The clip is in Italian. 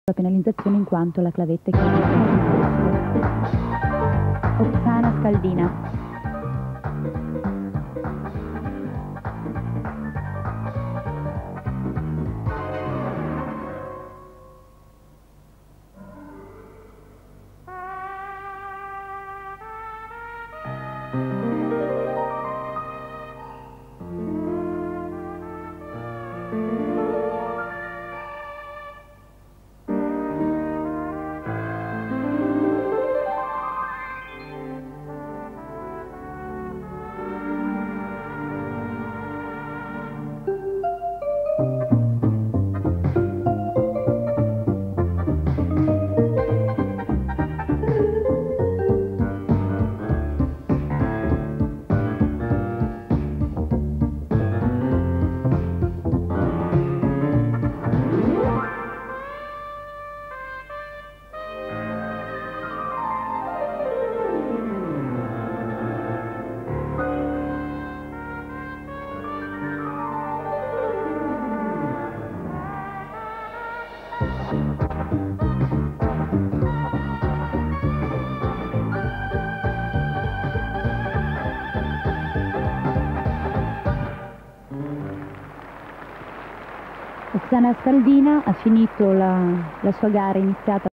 la penalizzazione in quanto la clavetta è chiusa. Oksana Skaldina. Oksana Skaldina ha finito la sua gara iniziata